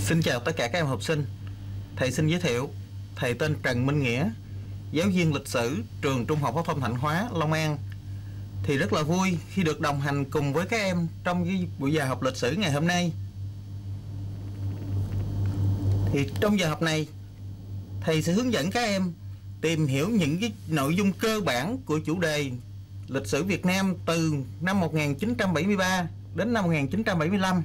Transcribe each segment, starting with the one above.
Xin chào tất cả các em học sinh. Thầy xin giới thiệu, thầy tên Trần Minh Nghĩa, giáo viên lịch sử trường Trung học phổ thông Thạnh Hóa, Long An. Thì rất là vui khi được đồng hành cùng với các em trong cái buổi giờ học lịch sử ngày hôm nay. Thì trong giờ học này, thầy sẽ hướng dẫn các em tìm hiểu những cái nội dung cơ bản của chủ đề lịch sử Việt Nam từ năm 1973 đến năm 1975.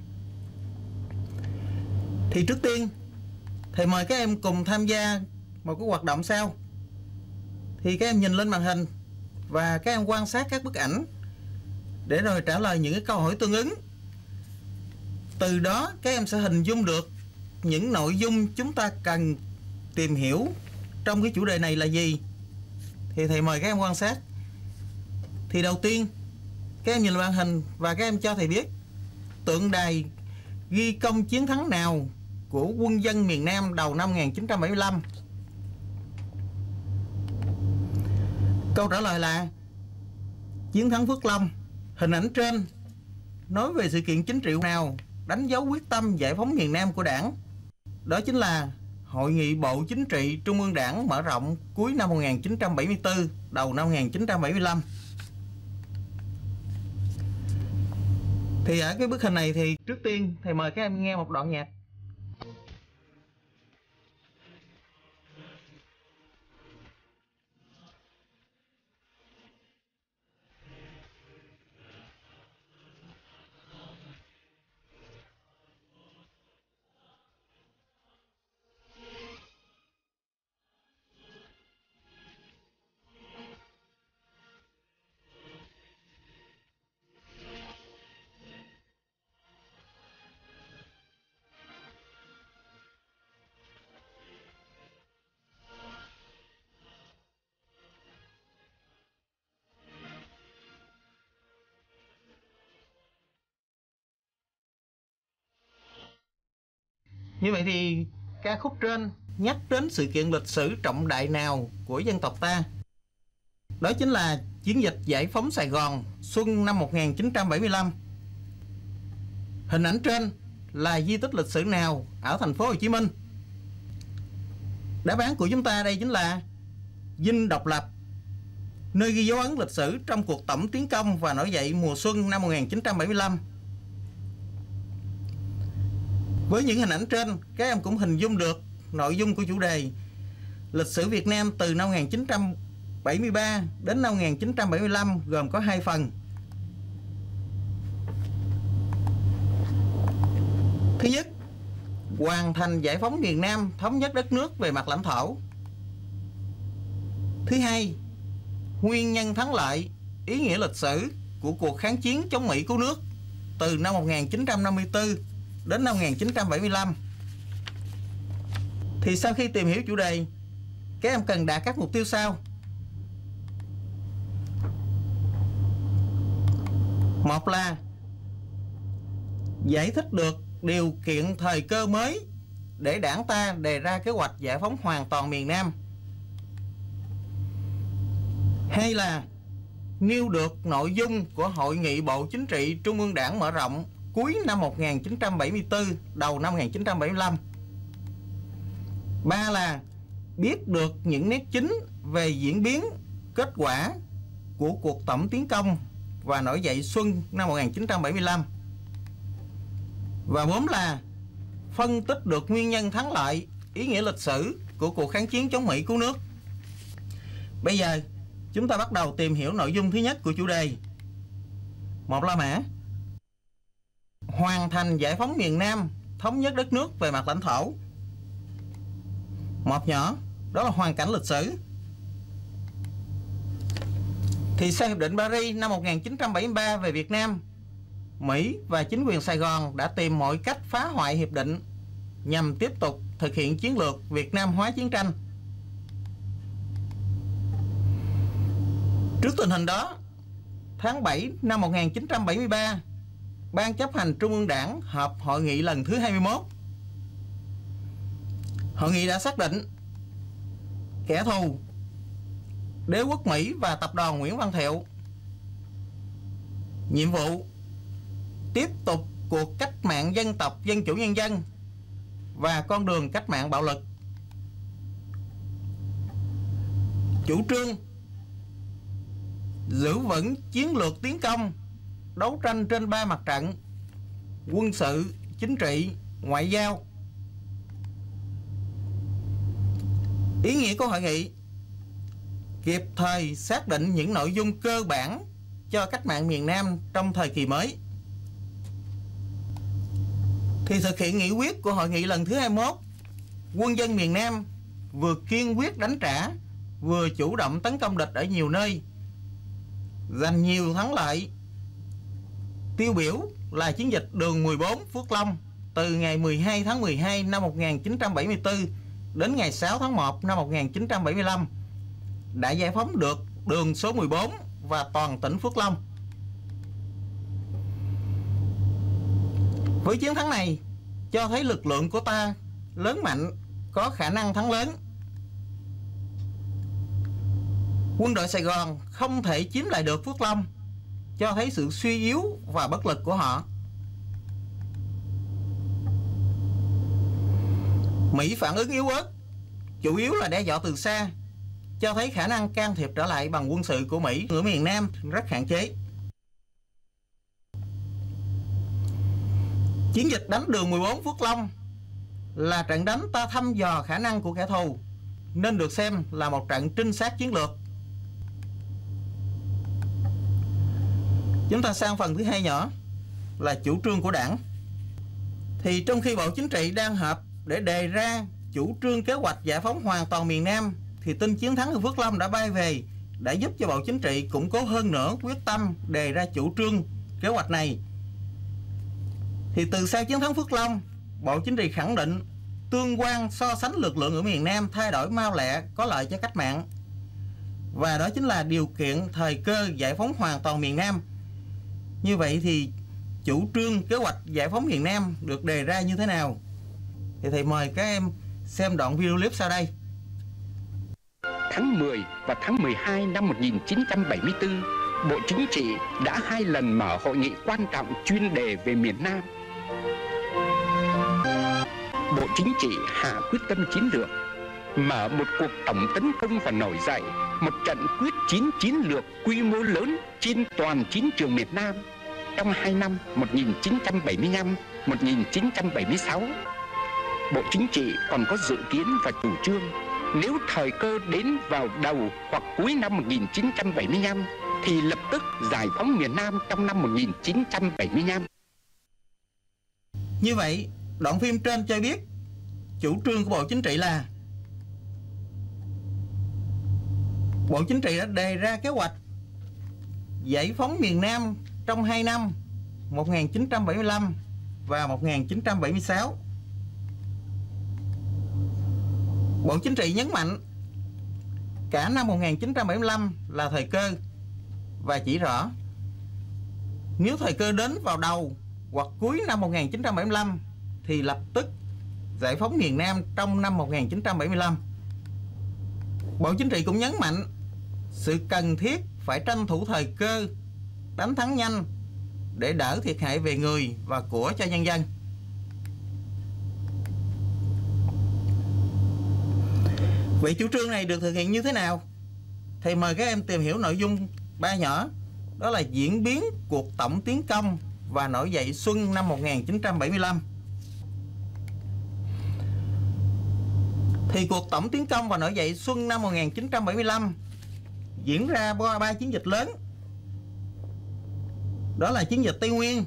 Thì trước tiên, thầy mời các em cùng tham gia một cái hoạt động sau. Thì các em nhìn lên màn hình và các em quan sát các bức ảnh để rồi trả lời những cái câu hỏi tương ứng. Từ đó các em sẽ hình dung được những nội dung chúng ta cần tìm hiểu trong cái chủ đề này là gì. Thì thầy mời các em quan sát. Thì đầu tiên, các em nhìn màn hình và các em cho thầy biết tượng đài ghi công chiến thắng nào của quân dân miền Nam đầu năm 1975. Câu trả lời là chiến thắng Phước Long. Hình ảnh trên nói về sự kiện chính trị nào đánh dấu quyết tâm giải phóng miền Nam của Đảng. Đó chính là Hội nghị Bộ Chính trị Trung ương Đảng mở rộng cuối năm 1974, đầu năm 1975. Thì ở cái bức hình này thì trước tiên thầy mời các em nghe một đoạn nhạc. Như vậy thì ca khúc trên nhắc đến sự kiện lịch sử trọng đại nào của dân tộc ta? Đó chính là chiến dịch giải phóng Sài Gòn xuân năm 1975. Hình ảnh trên là di tích lịch sử nào ở thành phố Hồ Chí Minh? Đáp án của chúng ta đây chính là Dinh Độc Lập, nơi ghi dấu ấn lịch sử trong cuộc tổng tiến công và nổi dậy mùa xuân năm 1975. Với những hình ảnh trên, các em cũng hình dung được nội dung của chủ đề lịch sử Việt Nam từ năm 1973 đến năm 1975 gồm có 2 phần. Thứ nhất, hoàn thành giải phóng miền Nam, thống nhất đất nước về mặt lãnh thổ. Thứ hai, nguyên nhân thắng lợi, ý nghĩa lịch sử của cuộc kháng chiến chống Mỹ cứu nước từ năm 1954 đến năm 1975. Thì sau khi tìm hiểu chủ đề, các em cần đạt các mục tiêu sau. Một là giải thích được điều kiện thời cơ mới để Đảng ta đề ra kế hoạch giải phóng hoàn toàn miền Nam. Hay là nêu được nội dung của Hội nghị Bộ Chính trị Trung ương Đảng mở rộng cuối năm 1974, đầu năm 1975. 3 là biết được những nét chính về diễn biến, kết quả của cuộc tổng tiến công và nổi dậy xuân năm 1975. Và 4 là phân tích được nguyên nhân thắng lợi, ý nghĩa lịch sử của cuộc kháng chiến chống Mỹ cứu nước. Bây giờ chúng ta bắt đầu tìm hiểu nội dung thứ nhất của chủ đề. Một la mã: hoàn thành giải phóng miền Nam, thống nhất đất nước về mặt lãnh thổ. Một nhỏ, đó là hoàn cảnh lịch sử. Thì sau Hiệp định Paris năm 1973 về Việt Nam, Mỹ và chính quyền Sài Gòn đã tìm mọi cách phá hoại hiệp định nhằm tiếp tục thực hiện chiến lược Việt Nam hóa chiến tranh. Trước tình hình đó, tháng 7 năm 1973, Ban chấp hành Trung ương Đảng họp hội nghị lần thứ 21. Hội nghị đã xác định kẻ thù đế quốc Mỹ và tập đoàn Nguyễn Văn Thiệu. Nhiệm vụ tiếp tục cuộc cách mạng dân tộc Dân chủ nhân dân và con đường cách mạng bạo lực. Chủ trương giữ vững chiến lược tiến công, đấu tranh trên 3 mặt trận: quân sự, chính trị, ngoại giao. Ý nghĩa của hội nghị: kịp thời xác định những nội dung cơ bản cho cách mạng miền Nam trong thời kỳ mới. Thì thực hiện nghị quyết của hội nghị lần thứ 21, quân dân miền Nam vừa kiên quyết đánh trả, vừa chủ động tấn công địch ở nhiều nơi, giành nhiều thắng lợi. Tiêu biểu là chiến dịch đường 14 Phước Long từ ngày 12 tháng 12 năm 1974 đến ngày 6 tháng 1 năm 1975 đã giải phóng được đường số 14 và toàn tỉnh Phước Long. Với chiến thắng này cho thấy lực lượng của ta lớn mạnh, có khả năng thắng lớn. Quân đội Sài Gòn không thể chiếm lại được Phước Long, cho thấy sự suy yếu và bất lực của họ. Mỹ phản ứng yếu ớt, chủ yếu là đe dọa từ xa, cho thấy khả năng can thiệp trở lại bằng quân sự của Mỹ ở miền Nam rất hạn chế. Chiến dịch đánh đường 14 Phước Long là trận đánh ta thăm dò khả năng của kẻ thù, nên được xem là một trận trinh sát chiến lược. Chúng ta sang phần thứ hai nhỏ là chủ trương của Đảng. Thì trong khi Bộ Chính trị đang họp để đề ra chủ trương kế hoạch giải phóng hoàn toàn miền Nam, thì tin chiến thắng ở Phước Long đã bay về, đã giúp cho Bộ Chính trị củng cố hơn nữa quyết tâm đề ra chủ trương kế hoạch này. Thì từ sau chiến thắng Phước Long, Bộ Chính trị khẳng định tương quan so sánh lực lượng ở miền Nam thay đổi mau lẹ, có lợi cho cách mạng. Và đó chính là điều kiện thời cơ giải phóng hoàn toàn miền Nam. Như vậy thì chủ trương kế hoạch giải phóng miền Nam được đề ra như thế nào? Thì thầy mời các em xem đoạn video clip sau đây. Tháng 10 và tháng 12 năm 1974, Bộ Chính trị đã 2 lần mở hội nghị quan trọng chuyên đề về miền Nam. Bộ Chính trị hạ quyết tâm chiến lược, mở một cuộc tổng tấn công và nổi dậy một trận quyết chiến chiến lược quy mô lớn trên toàn chiến trường miền Nam trong 2 năm 1975-1976. Bộ Chính trị còn có dự kiến và chủ trương nếu thời cơ đến vào đầu hoặc cuối năm 1975 thì lập tức giải phóng miền Nam trong năm 1975. Như vậy, đoạn phim trên cho biết chủ trương của Bộ Chính trị là Bộ Chính trị đã đề ra kế hoạch giải phóng miền Nam trong 2 năm 1975 và 1976. Bộ Chính trị nhấn mạnh cả năm 1975 là thời cơ và chỉ rõ nếu thời cơ đến vào đầu hoặc cuối năm 1975 thì lập tức giải phóng miền Nam trong năm 1975. Bộ Chính trị cũng nhấn mạnh sự cần thiết phải tranh thủ thời cơ, đánh thắng nhanh để đỡ thiệt hại về người và của cho nhân dân. Vậy chủ trương này được thực hiện như thế nào? Thầy mời các em tìm hiểu nội dung 3 nhỏ. Đó là diễn biến cuộc tổng tiến công và nổi dậy xuân năm 1975. Thì cuộc tổng tiến công và nổi dậy xuân năm 1975 diễn ra qua 3 chiến dịch lớn. Đó là chiến dịch Tây Nguyên,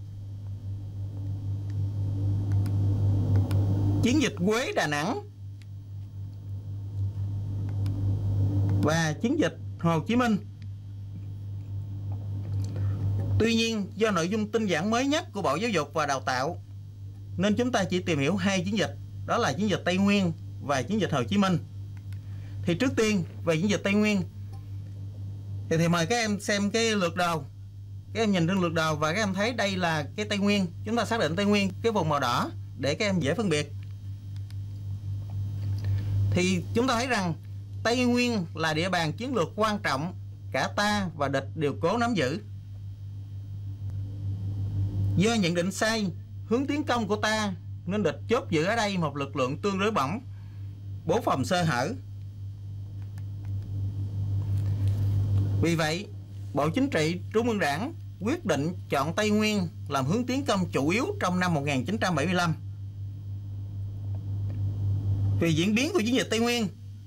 chiến dịch Quế Đà Nẵng và chiến dịch Hồ Chí Minh. Tuy nhiên, do nội dung tinh giản mới nhất của Bộ Giáo dục và Đào tạo nên chúng ta chỉ tìm hiểu 2 chiến dịch, đó là chiến dịch Tây Nguyên và chiến dịch Hồ Chí Minh. Thì trước tiên về chiến dịch Tây Nguyên thì mời các em xem cái lược đồ. Các em nhìn trên lược đồ và các em thấy đây là cái Tây Nguyên. Chúng ta xác định Tây Nguyên cái vùng màu đỏ để các em dễ phân biệt. Thì chúng ta thấy rằng Tây Nguyên là địa bàn chiến lược quan trọng, cả ta và địch đều cố nắm giữ. Do nhận định sai, hướng tiến công của ta nên địch chốt giữ ở đây một lực lượng tương đối mỏng, bố phòng sơ hở. Vì vậy, Bộ Chính trị Trung ương Đảng quyết định chọn Tây Nguyên làm hướng tiến công chủ yếu trong năm 1975. Về diễn biến của chiến dịch Tây Nguyên,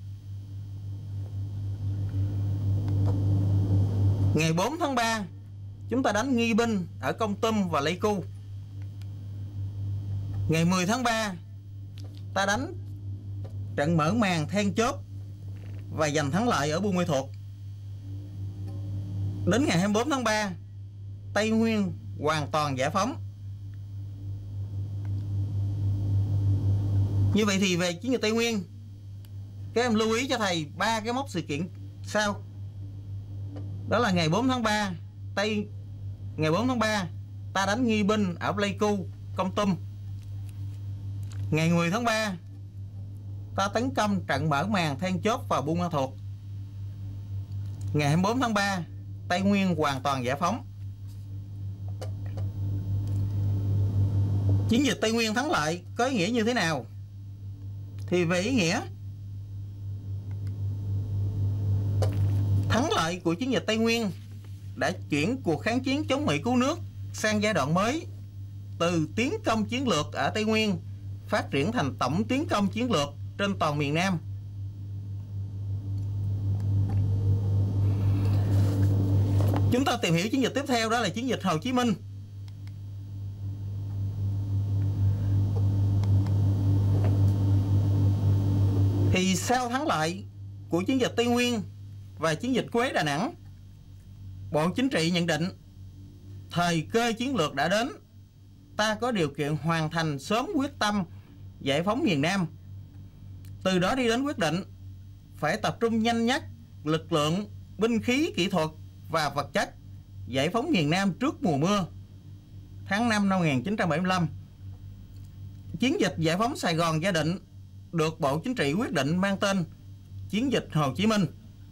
ngày 4 tháng 3, chúng ta đánh nghi binh ở Kon Tum và Pleiku. Ngày 10 tháng 3, ta đánh trận mở màn then chốt và giành thắng lợi ở Buôn Ma Thuột. Đến ngày 24 tháng 3, Tây Nguyên hoàn toàn giải phóng. Như vậy thì về chiến dịch Tây Nguyên, các em lưu ý cho thầy 3 cái mốc sự kiện sau. Đó là ngày 4 tháng 3, ngày 4 tháng 3 ta đánh nghi binh ở Pleiku, Kon Tum. Ngày 10 tháng 3 ta tấn công trận mở màn then chốt vào Buôn Ma Thuột. Ngày 24 tháng 3 Tây Nguyên hoàn toàn giải phóng. Chiến dịch Tây Nguyên thắng lợi có ý nghĩa như thế nào? Thì về ý nghĩa, thắng lợi của chiến dịch Tây Nguyên đã chuyển cuộc kháng chiến chống Mỹ cứu nước sang giai đoạn mới, từ tiến công chiến lược ở Tây Nguyên phát triển thành tổng tiến công chiến lược trên toàn miền Nam. Chúng ta tìm hiểu chiến dịch tiếp theo, đó là chiến dịch Hồ Chí Minh. Thì sau thắng lợi của chiến dịch Tây Nguyên và chiến dịch Quế Đà Nẵng, Bộ Chính trị nhận định thời cơ chiến lược đã đến, ta có điều kiện hoàn thành sớm quyết tâm giải phóng miền Nam. Từ đó đi đến quyết định phải tập trung nhanh nhất lực lượng, binh khí, kỹ thuật và vật chất giải phóng miền Nam trước mùa mưa, tháng 5 năm 1975. Chiến dịch giải phóng Sài Gòn Gia Định được Bộ Chính trị quyết định mang tên chiến dịch Hồ Chí Minh.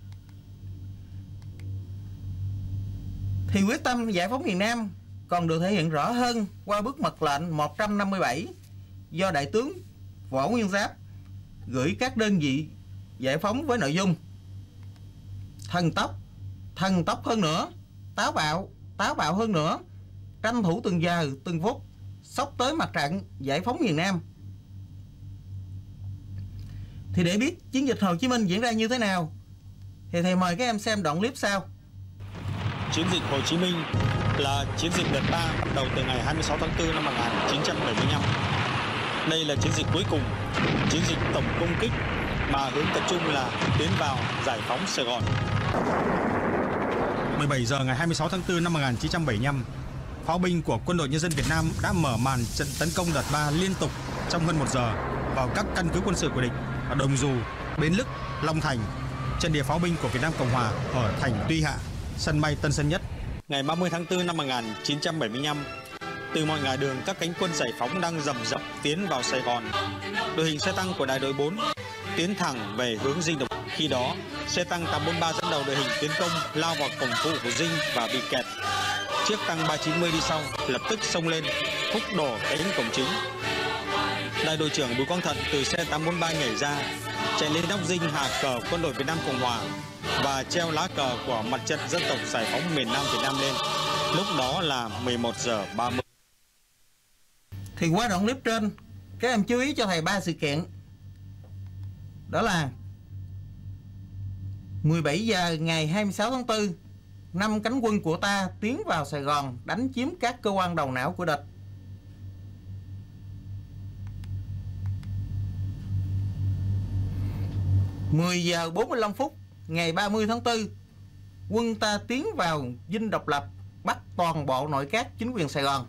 Thì quyết tâm giải phóng miền Nam còn được thể hiện rõ hơn qua bức mật lệnh 157 do Đại tướng Võ Nguyên Giáp gửi các đơn vị giải phóng với nội dung: thần tốc hơn nữa, táo bạo hơn nữa, tranh thủ từng giờ từng phút, xốc tới mặt trận giải phóng miền Nam. Thì để biết chiến dịch Hồ Chí Minh diễn ra như thế nào, thì thầy mời các em xem đoạn clip sau. Chiến dịch Hồ Chí Minh là chiến dịch đợt 3 bắt đầu từ ngày 26 tháng 4 năm 1975. Đây là chiến dịch cuối cùng, chiến dịch tổng công kích mà hướng tập trung là tiến vào giải phóng Sài Gòn. 17 giờ ngày 26 tháng 4 năm 1975, pháo binh của Quân đội Nhân dân Việt Nam đã mở màn trận tấn công đợt 3 liên tục trong hơn 1 giờ vào các căn cứ quân sự của địch ở Đồng Dù, Bến Lức, Long Thành, trận địa pháo binh của Việt Nam Cộng Hòa ở thành Tuy Hạ, sân bay Tân Sơn Nhất. Ngày 30 tháng 4 năm 1975, từ mọi ngả đường các cánh quân giải phóng đang rầm rập tiến vào Sài Gòn. Đội hình xe tăng của đại đội 4 tiến thẳng về hướng Dinh Độc. Khi đó, xe tăng 843 dẫn đầu đội hình tiến công lao vào cổng phụ của Dinh và bị kẹt. Chiếc tăng 390 đi sau lập tức xông lên, húc đổ cánh cổng chính. Đại đội trưởng Bùi Quang Thận từ xe 843 nhảy ra, chạy lên nóc Dinh hạ cờ Quân đội Việt Nam Cộng Hòa và treo lá cờ của Mặt trận Dân tộc Giải phóng miền Nam Việt Nam lên. Lúc đó là 11 giờ 30. Thì qua đoạn clip trên, các em chú ý cho thầy 3 sự kiện. Đó là 17 giờ ngày 26 tháng 4, 5 cánh quân của ta tiến vào Sài Gòn đánh chiếm các cơ quan đầu não của địch. Mười giờ 45 phút ngày 30 tháng 4, quân ta tiến vào Dinh Độc Lập, bắt toàn bộ nội các chính quyền Sài Gòn.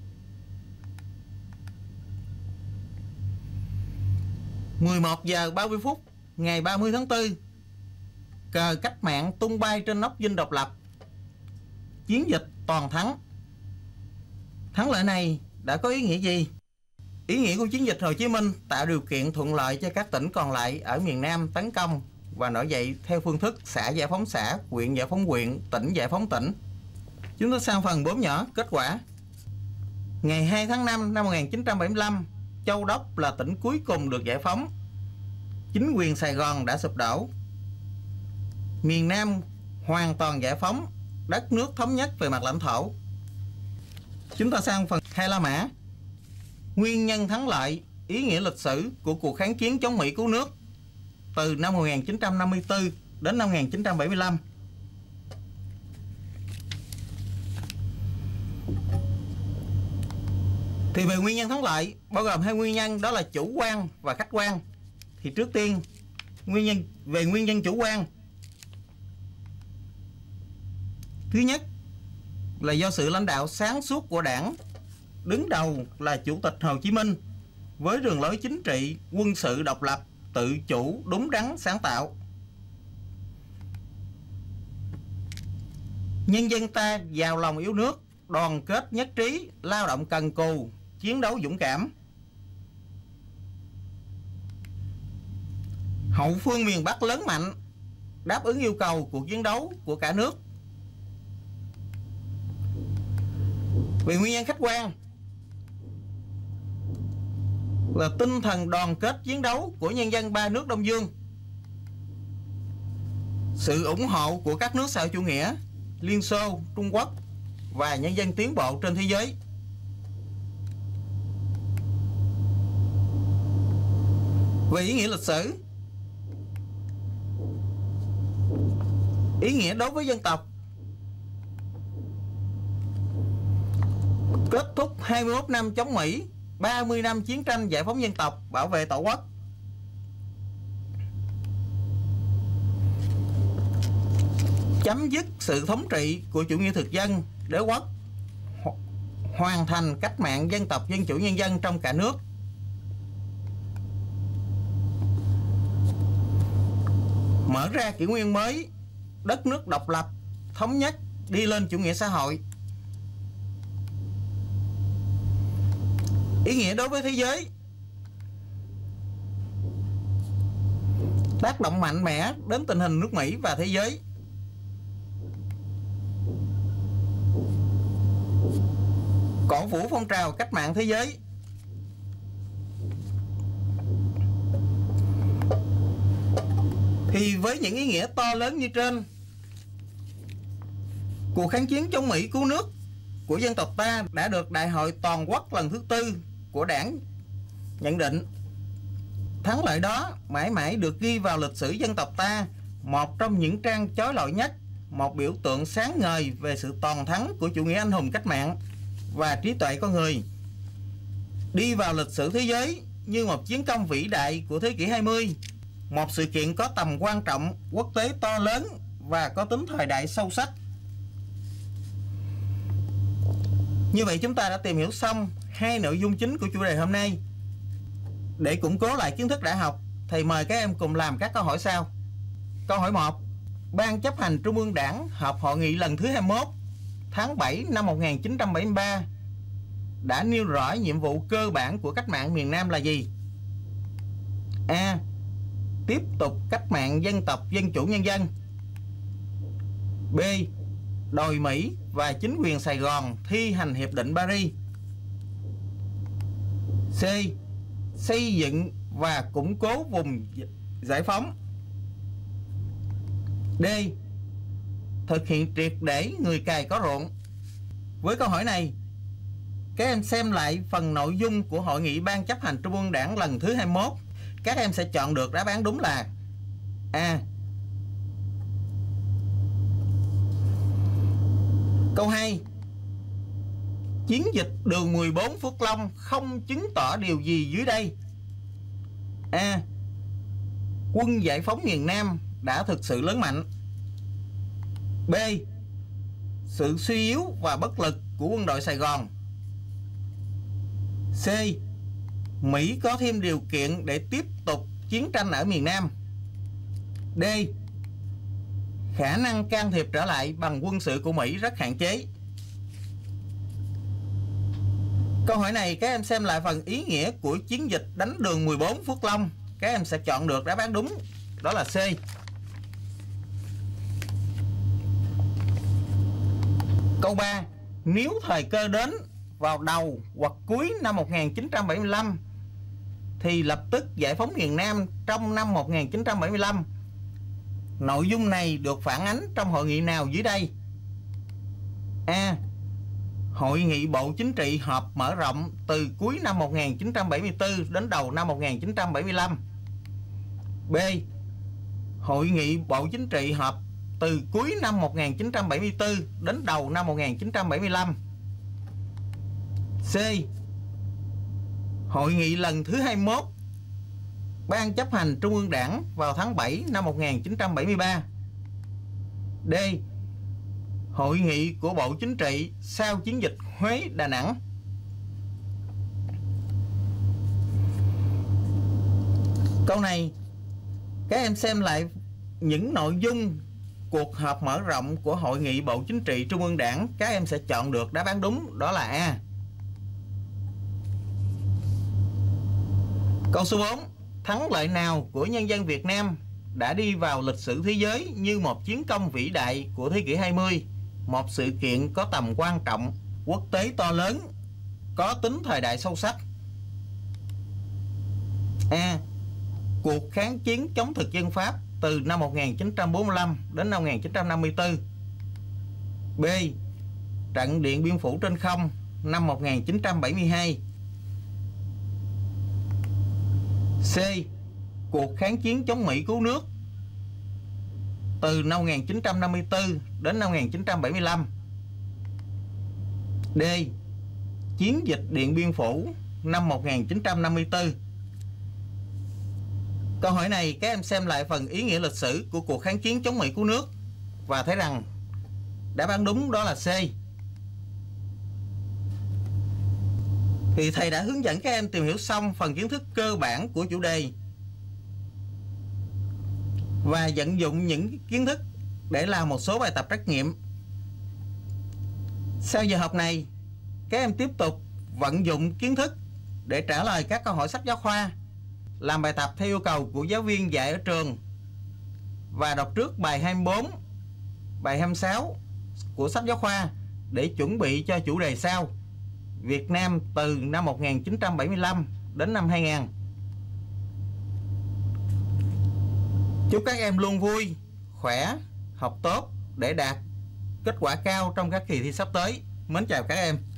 11 giờ 30 phút ngày 30 tháng 4, cờ cách mạng tung bay trên nóc Dinh Độc Lập. Chiến dịch toàn thắng. Thắng lợi này đã có ý nghĩa gì? Ý nghĩa của chiến dịch Hồ Chí Minh tạo điều kiện thuận lợi cho các tỉnh còn lại ở miền Nam tấn công và nổi dậy theo phương thức xã giải phóng xã, huyện giải phóng huyện, tỉnh giải phóng tỉnh. Chúng ta sang phần 4 nhỏ, kết quả. Ngày 2 tháng 5 năm 1975, Châu Đốc là tỉnh cuối cùng được giải phóng. Chính quyền Sài Gòn đã sụp đổ. Miền Nam hoàn toàn giải phóng, đất nước thống nhất về mặt lãnh thổ. Chúng ta sang phần 2 La Mã. Nguyên nhân thắng lợi, ý nghĩa lịch sử của cuộc kháng chiến chống Mỹ cứu nước từ năm 1954 đến năm 1975. Thì về nguyên nhân thắng lợi bao gồm 2 nguyên nhân, đó là chủ quan và khách quan. Thì trước tiên nguyên nhân chủ quan. Thứ nhất là do sự lãnh đạo sáng suốt của Đảng, đứng đầu là Chủ tịch Hồ Chí Minh, với đường lối chính trị, quân sự độc lập, tự chủ, đúng đắn, sáng tạo. Nhân dân ta giàu lòng yêu nước, đoàn kết nhất trí, lao động cần cù, chiến đấu dũng cảm. Hậu phương miền Bắc lớn mạnh, đáp ứng yêu cầu cuộc chiến đấu của cả nước. Về nguyên nhân khách quan là tinh thần đoàn kết chiến đấu của nhân dân 3 nước Đông Dương, sự ủng hộ của các nước xã hội chủ nghĩa, Liên Xô, Trung Quốc và nhân dân tiến bộ trên thế giới. Về ý nghĩa lịch sử, ý nghĩa đối với dân tộc, kết thúc 21 năm chống Mỹ, 30 năm chiến tranh giải phóng dân tộc, bảo vệ tổ quốc. Chấm dứt sự thống trị của chủ nghĩa thực dân, đế quốc, hoàn thành cách mạng dân tộc dân chủ nhân dân trong cả nước. Mở ra kỷ nguyên mới, đất nước độc lập, thống nhất, đi lên chủ nghĩa xã hội. Ý nghĩa đối với thế giới, tác động mạnh mẽ đến tình hình nước Mỹ và thế giới. Cổ vũ phong trào cách mạng thế giới. Thì với những ý nghĩa to lớn như trên, cuộc kháng chiến chống Mỹ cứu nước của dân tộc ta đã được Đại hội Toàn quốc lần thứ 4 của Đảng nhận định. Thắng lợi đó mãi mãi được ghi vào lịch sử dân tộc ta, một trong những trang chói lọi nhất, một biểu tượng sáng ngời về sự toàn thắng của chủ nghĩa anh hùng cách mạng và trí tuệ con người, đi vào lịch sử thế giới như một chiến công vĩ đại của thế kỷ 20, một sự kiện có tầm quan trọng quốc tế to lớn và có tính thời đại sâu sắc. Như vậy chúng ta đã tìm hiểu xong 2 nội dung chính của chủ đề hôm nay. Để củng cố lại kiến thức đã học, thầy mời các em cùng làm các câu hỏi sau. Câu hỏi 1. Ban chấp hành Trung ương Đảng họp hội nghị lần thứ 21 tháng 7 năm 1973 đã nêu rõ nhiệm vụ cơ bản của cách mạng miền Nam là gì? A. Tiếp tục cách mạng dân tộc dân chủ nhân dân. B. Đòi Mỹ và chính quyền Sài Gòn thi hành Hiệp định Paris. C. Xây dựng và củng cố vùng giải phóng. D. Thực hiện triệt để người cày có ruộng. Với câu hỏi này, các em xem lại phần nội dung của hội nghị Ban chấp hành Trung ương Đảng lần thứ 21. Các em sẽ chọn được đáp án đúng là A. Câu 2. Chiến dịch đường 14 Phước Long không chứng tỏ điều gì dưới đây? A. Quân giải phóng miền Nam đã thực sự lớn mạnh. B. Sự suy yếu và bất lực của quân đội Sài Gòn. C. Mỹ có thêm điều kiện để tiếp tục chiến tranh ở miền Nam. D. Khả năng can thiệp trở lại bằng quân sự của Mỹ rất hạn chế. Câu hỏi này các em xem lại phần ý nghĩa của chiến dịch đánh đường 14 Phước Long. Các em sẽ chọn được đáp án đúng, đó là C. Câu 3. Nếu thời cơ đến vào đầu hoặc cuối năm 1975 thì lập tức giải phóng miền Nam trong năm 1975. Nội dung này được phản ánh trong hội nghị nào dưới đây? A. Hội nghị Bộ Chính trị họp mở rộng từ cuối năm 1974 đến đầu năm 1975. B. Hội nghị Bộ Chính trị họp từ cuối năm 1974 đến đầu năm 1975. C. Hội nghị lần thứ 21 Ban chấp hành Trung ương Đảng vào tháng 7 năm 1973. D. Hội nghị của Bộ Chính trị sau chiến dịch Huế Đà Nẵng. Câu này các em xem lại những nội dung cuộc họp mở rộng của Hội nghị Bộ Chính trị Trung ương Đảng, các em sẽ chọn được đáp án đúng, đó là A. Câu số 4. Thắng lợi nào của nhân dân Việt Nam đã đi vào lịch sử thế giới như một chiến công vĩ đại của thế kỷ 20, một sự kiện có tầm quan trọng quốc tế to lớn, có tính thời đại sâu sắc? A. Cuộc kháng chiến chống thực dân Pháp từ năm 1945 đến năm 1954. B. Trận Điện Biên Phủ trên không năm 1972. C. Cuộc kháng chiến chống Mỹ cứu nước từ năm 1954 đến năm 1975. D. Chiến dịch Điện Biên Phủ năm 1954. Câu hỏi này các em xem lại phần ý nghĩa lịch sử của cuộc kháng chiến chống Mỹ cứu nước và thấy rằng đáp án đúng đó là C. Thì thầy đã hướng dẫn các em tìm hiểu xong phần kiến thức cơ bản của chủ đề và vận dụng những kiến thức để làm một số bài tập trắc nghiệm. Sau giờ học này, các em tiếp tục vận dụng kiến thức để trả lời các câu hỏi sách giáo khoa, làm bài tập theo yêu cầu của giáo viên dạy ở trường và đọc trước bài 24, bài 26 của sách giáo khoa để chuẩn bị cho chủ đề sau: Việt Nam từ năm 1975 đến năm 2000. Chúc các em luôn vui, khỏe, học tốt để đạt kết quả cao trong các kỳ thi sắp tới. Mến chào các em.